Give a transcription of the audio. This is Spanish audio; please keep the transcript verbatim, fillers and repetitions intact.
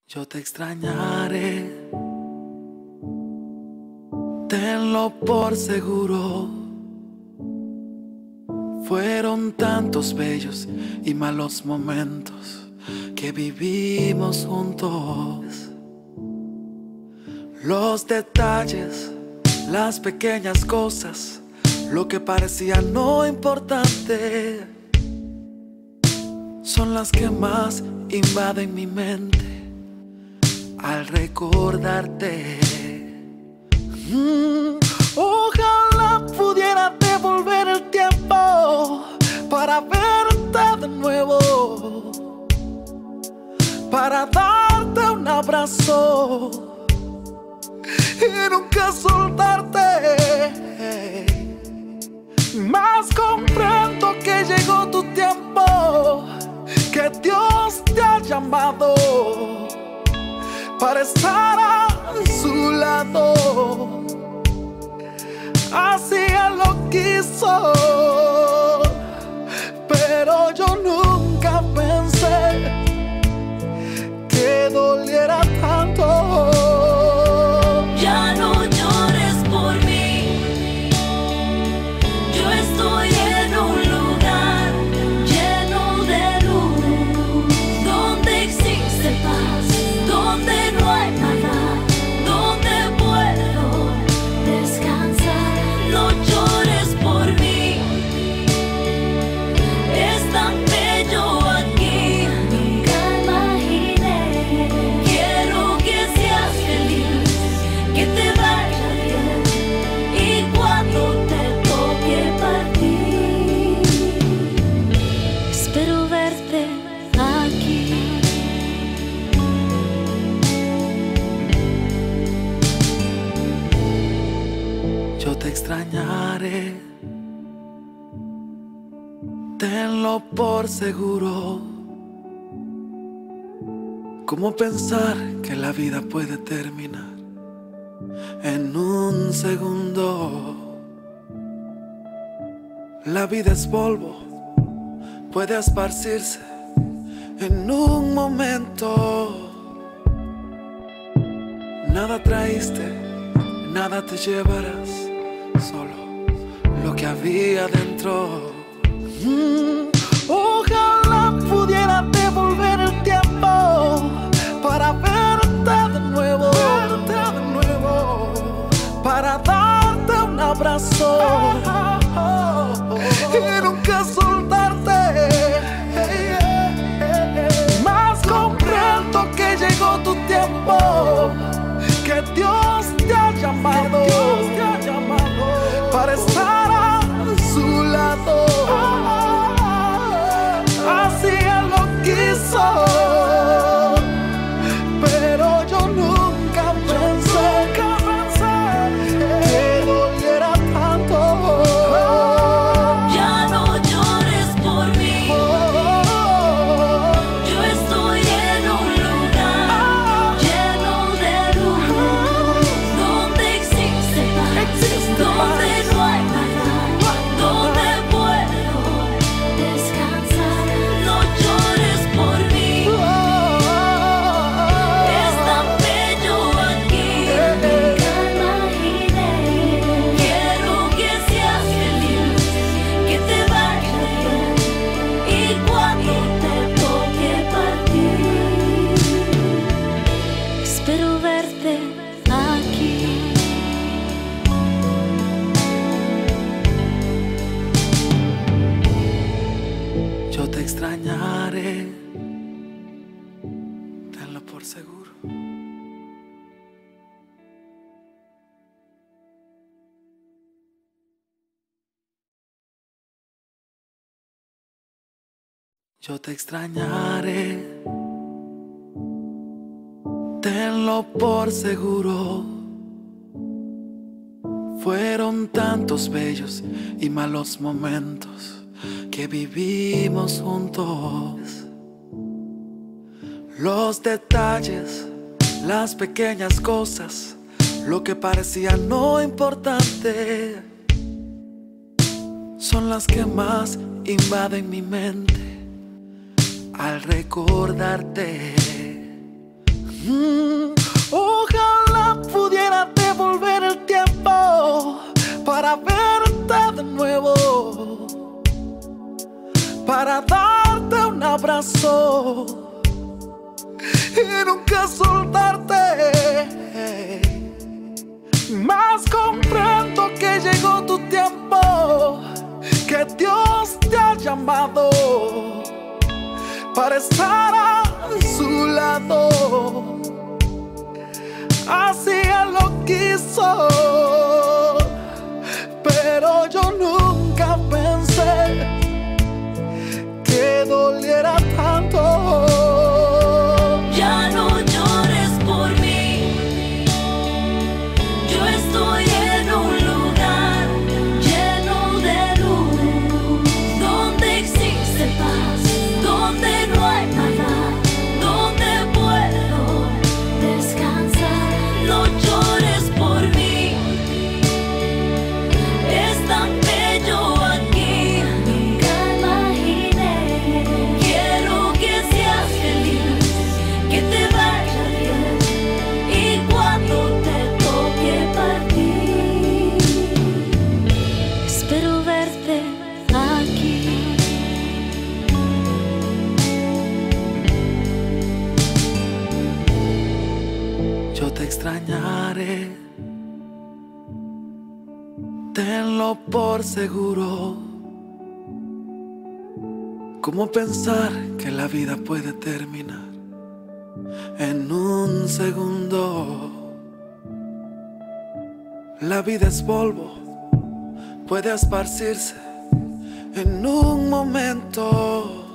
Yo te extrañaré, tenlo por seguro. Fueron tantos bellos y malos momentos que vivimos juntos. Los detalles, las pequeñas cosas, lo que parecía no importante, son las que más invaden mi mente al recordarte. Mm, ojalá pudiera devolver el tiempo para verte de nuevo, para darte un abrazo y nunca soltarte. Mas comprendo que llegó tu tiempo, que Dios te ha llamado para estar a su lado. Así Él lo quiso, pero yo nunca pensé que doliera tanto. Ya no llores por mí, yo estoy en un lugar lleno de luz, donde existe paz, donde no hay maldad, donde puedo descansar. No llores por mí, es tan bello aquí, nunca imaginé. Quiero que seas feliz, que te vaya bien, y cuando te toque partir, espero verte aquí. Yo te extrañaré, tenlo por seguro. ¿Cómo pensar que la vida puede terminar en un segundo? La vida es polvo, puede esparcirse en un momento. Nada traíste, nada te llevarás, solo lo que había dentro. Mm, ojalá pudiera devolver el tiempo para verte de nuevo, verte de nuevo, para darte un abrazo y nunca soltarte. Mas comprendo que llegó tu tiempo, que Dios te ha llamado, Dios te ha llamado para estar a su lado. Así Él lo quiso, pero yo nunca pensé, nunca pensé que doliera tanto. Ya no llores por mí, yo estoy en un lugar lleno de luz, donde existe paz, donde no hay maldad, donde puedo descansar. No llores por mí, es tan bello aquí, nunca imaginé. Quiero que seas feliz, que te vaya bien, y cuando te toque partir, espero verte aquí. Yo te extrañaré, tenlo por seguro. Yo te extrañaré, tenlo por seguro. Fueron tantos bellos y malos momentos que vivimos juntos. Los detalles, las pequeñas cosas, lo que parecía no importante, son las que más invaden mi mente al recordarte. de nuevo para darte un abrazo y nunca soltarte. Mas comprendo que llegó tu tiempo, que Dios te ha llamado para estar a su lado. Así Él lo quiso, pero yo nunca pensé que doliera tanto. Ya no llores por mí, yo estoy en un lugar lleno de luz, donde existe paz, donde no hay maldad, donde puedo descansar. No llores por mí, es tan bello aquí, nunca imaginé. Quiero que seas feliz, que te vaya bien, y cuando te toque partir, espero verte aquí. Yo te extrañaré, tenlo por seguro. ¿Cómo pensar que la vida puede terminar en un segundo? La vida es polvo, puede esparcirse en un momento.